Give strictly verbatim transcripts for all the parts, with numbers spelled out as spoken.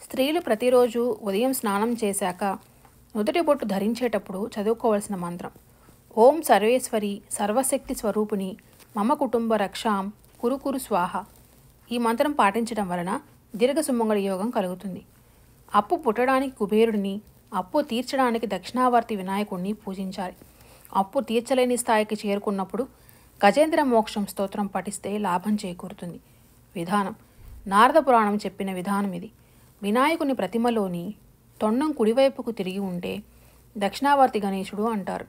స్త్రీలు ప్రతిరోజు ఉదయం స్నానం చేశాక నుదుటి బొట్టు ధరించేటప్పుడు చదువుకోవాల్సిన మంత్రం ఓం సర్వేశ్వరి సర్వశక్తి స్వరూపిణి మమ కుటుంబ రక్షాం కురు కురు స్వాహ. ఈ మంత్రం పాటించడం వలన దీర్ఘ సుమంగళి యోగం కలుగుతుంది. అప్పు పుట్టడానికి కుబేరుడిని, అప్పు తీర్చడానికి దక్షిణావర్తి వినాయకుడిని పూజించాలి. అప్పు తీర్చలేని స్థాయికి చేరుకున్నప్పుడు గజేంద్ర మోక్షం స్తోత్రం పఠిస్తే లాభం చేకూరుతుంది. విధానం: నారద పురాణం చెప్పిన విధానం ఇది. వినాయకుని ప్రతిమలోని తొండం కుడివైపుకు తిరిగి ఉంటే దక్షిణావర్తి గణేశుడు అంటారు.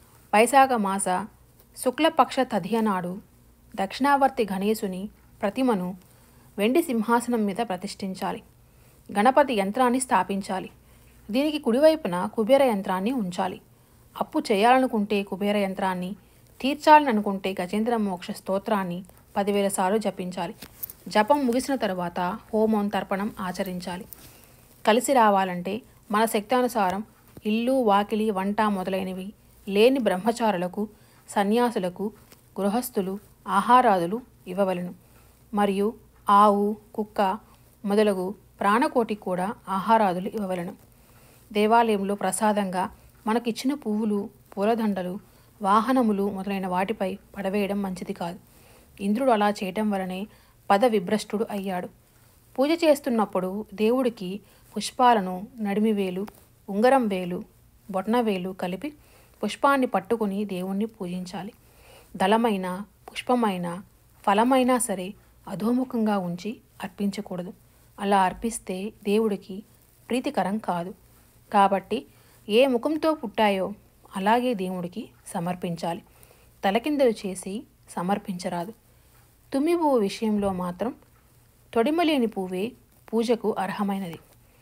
వైశాఖ మాస శుక్లపక్ష తదియ నాడు దక్షిణావర్తి గణేశుని ప్రతిమను వెండి సింహాసనం మీద ప్రతిష్ఠించాలి. గణపతి యంత్రాన్ని స్థాపించాలి. దీనికి కుడివైపున కుబేర యంత్రాన్ని ఉంచాలి. అప్పు చేయాలనుకుంటే కుబేర యంత్రాన్ని, తీర్చాలని అనుకుంటే గజేంద్ర మోక్ష స్తోత్రాన్ని పదివేల సార్లు జపించాలి. జపం ముగిసిన తరువాత హోమం తర్పణం ఆచరించాలి. కలిసి రావాలంటే మన శక్తానుసారం ఇల్లు, వాకిలి, వంట మొదలైనవి లేని బ్రహ్మచారులకు, సన్యాసులకు, గృహస్థులు ఆహారాదులు ఇవ్వవలెను. మరియు ఆవు, కుక్క మొదలగు ప్రాణకోటికి కూడా ఆహారాదులు ఇవ్వవలెను. దేవాలయంలో ప్రసాదంగా మనకిచ్చిన పువ్వులు, పూలదండలు, వాహనములు మొదలైన వాటిపై పడవేయడం మంచిది కాదు. ఇంద్రుడు అలా చేయటం వలనే పద విభ్రష్టుడు అయ్యాడు. పూజ చేస్తున్నప్పుడు దేవుడికి పుష్పాలను నడిమివేలు, ఉంగరం వేలు, బొట్నవేలు కలిపి పుష్పాన్ని పట్టుకుని దేవుణ్ణి పూజించాలి. దళమైన, పుష్పమైన, ఫలమైనా సరే అధోముఖంగా ఉంచి అర్పించకూడదు. అలా అర్పిస్తే దేవుడికి ప్రీతికరం కాదు. కాబట్టి ఏ ముఖంతో పుట్టాయో అలాగే దేవుడికి సమర్పించాలి. తలకిందలు చేసి సమర్పించరాదు. తుమ్మి పువ్వు విషయంలో మాత్రం తొడిమలేని పువ్వే పూజకు అర్హమైనది.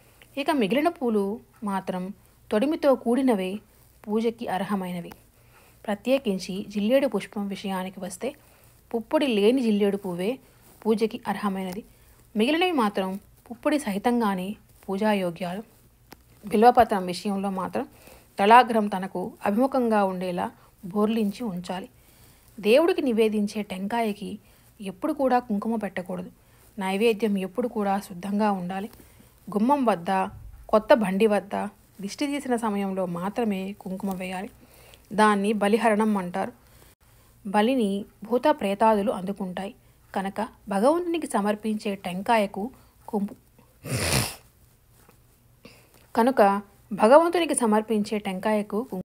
ఇక మిగిలిన పూలు మాత్రం తొడిమితో కూడినవే పూజకి అర్హమైనవి. ప్రత్యేకించి జిల్లేడు పుష్పం విషయానికి వస్తే పుప్పొడి లేని జిల్లేడు పువ్వే పూజకి అర్హమైనది. మిగిలినవి మాత్రం పుప్పొడి సహితంగానే పూజాయోగ్యాలు. బిల్వపత్రం విషయంలో మాత్రం తలాగ్రం తనకు అభిముఖంగా ఉండేలా బోర్లించి ఉంచాలి. దేవుడికి నివేదించే టెంకాయకి ఎప్పుడు కూడా కుంకుమ పెట్టకూడదు. నైవేద్యం ఎప్పుడు కూడా శుద్ధంగా ఉండాలి. గుమ్మం వద్ద, కొత్త బండి వద్ద దిష్టి తీసిన సమయంలో మాత్రమే కుంకుమ వేయాలి. దాన్ని బలిహరణం అంటారు. బలిని భూత ప్రేతాదులు అందుకుంటాయి కనుక భగవంతునికి సమర్పించే టెంకాయకు కుంపు కనుక భగవంతునికి సమర్పించే టెంకాయకు